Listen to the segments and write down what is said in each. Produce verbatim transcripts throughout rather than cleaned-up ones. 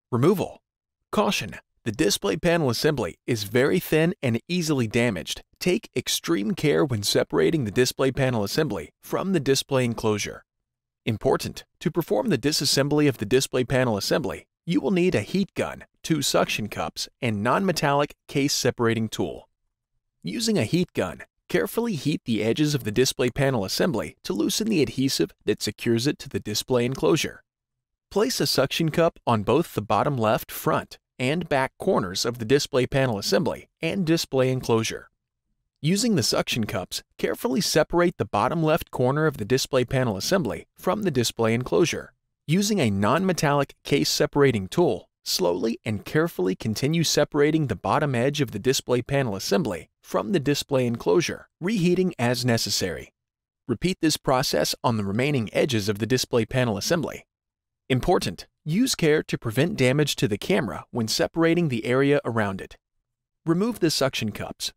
Removal. Caution: the display panel assembly is very thin and easily damaged. Take extreme care when separating the display panel assembly from the display enclosure. Important: to perform the disassembly of the display panel assembly, you will need a heat gun, two suction cups, and non-metallic case separating tool. Using a heat gun, carefully heat the edges of the display panel assembly to loosen the adhesive that secures it to the display enclosure. Place a suction cup on both the bottom left front and back corners of the display panel assembly and display enclosure. Using the suction cups, carefully separate the bottom left corner of the display panel assembly from the display enclosure. Using a non-metallic case separating tool, slowly and carefully continue separating the bottom edge of the display panel assembly from the display enclosure, reheating as necessary. Repeat this process on the remaining edges of the display panel assembly. Important: use care to prevent damage to the camera when separating the area around it. Remove the suction cups.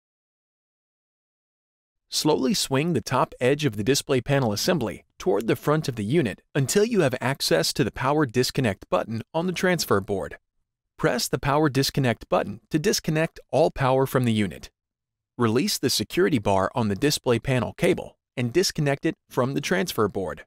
Slowly swing the top edge of the display panel assembly toward the front of the unit until you have access to the power disconnect button on the transfer board. Press the power disconnect button to disconnect all power from the unit. Release the security bar on the display panel cable and disconnect it from the transfer board.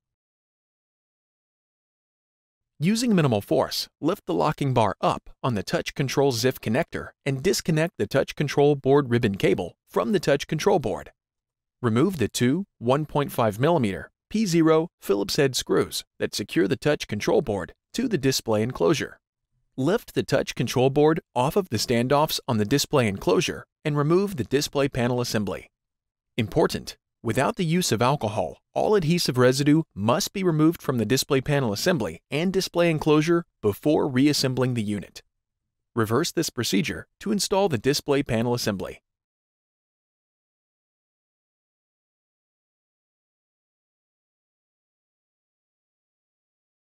Using minimal force, lift the locking bar up on the touch control Z I F connector and disconnect the touch control board ribbon cable from the touch control board. Remove the two one point five millimeter P zero Phillips head screws that secure the touch control board to the display enclosure. Lift the touch control board off of the standoffs on the display enclosure and remove the display panel assembly. Important: without the use of alcohol, all adhesive residue must be removed from the display panel assembly and display enclosure before reassembling the unit. Reverse this procedure to install the display panel assembly.